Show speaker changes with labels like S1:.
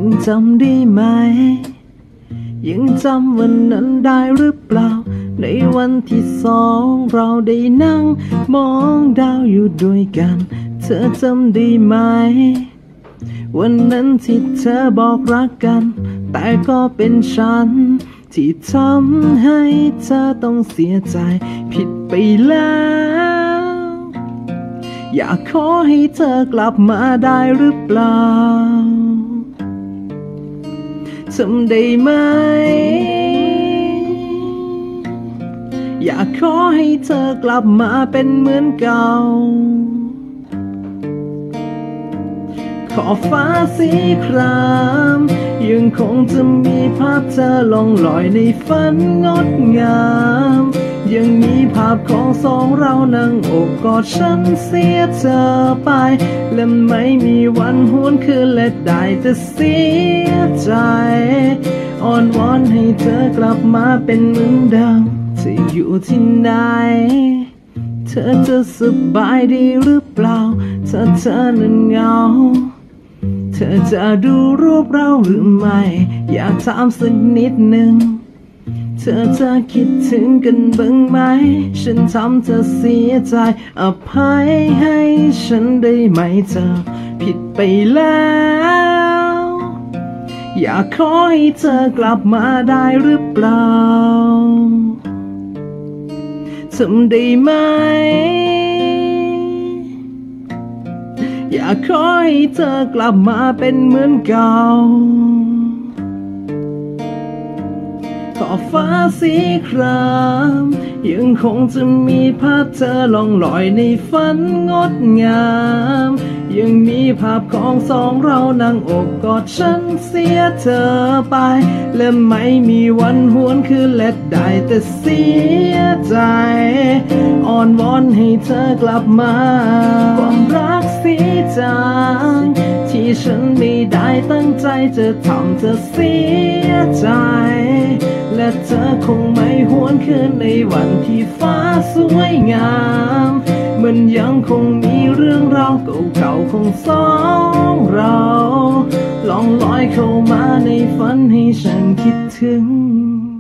S1: ยังจำได้ไหมยังจำวันนั้นได้หรือเปล่าในวันที่สองเราได้นั่งมองดาวอยู่ด้วยกันเธอจำได้ไหมวันนั้นที่เธอบอกรักกันแต่ก็เป็นฉันที่ทำให้เธอต้องเสียใจผิดไปแล้วอยากขอให้เธอกลับมาได้หรือเปล่าทำได้ไหมอยากขอให้เธอกลับมาเป็นเหมือนเก่าขอบฟ้าสีครามยังคงจะมีภาพเธอล่องลอยในฝันงดงามยังมีภาพของสองเรานั่งอกกอดฉันเสียเธอไปและไม่มีวันหวนคืนและได้แต่เสียใจอ้อนวอนให้เธอกลับมาเป็นเหมือนเดิมเธออยู่ที่ไหนเธอจะสบายดีหรือเปล่าถ้าเธอนั้นเหงาเธอจะดูรูปเราหรือไม่อยากถามสักนิดหนึ่งเธอจะคิดถึงกันบ้างไหมฉันทำเธอเสียใจอภัยให้ฉันได้ไหมเธอผิดไปแล้วอยากขอให้เธอกลับมาได้หรือเปล่าทำได้ไหมอยากขอให้เธอกลับมาเป็นเหมือนเก่าขอบฟ้าสีครามยังคงจะมีภาพเธอล่องลอยในฝันงดงามยังมีภาพของสองเรานั่งอกกอดฉันเสียเธอไปและไม่มีวันหวนคืนและได้แต่เสียใจอ้อนวอนให้เธอกลับมาความรักสีจางที่ฉันไม่ได้ตั้งใจจะทำเธอเสียใจและเธอคงไม่หวนคืนในวันที่ฟ้าสวยงามมันยังคงมีเรื่องราวเก่าๆของสองเราลองลอยเข้ามาในฝันให้ฉันคิดถึง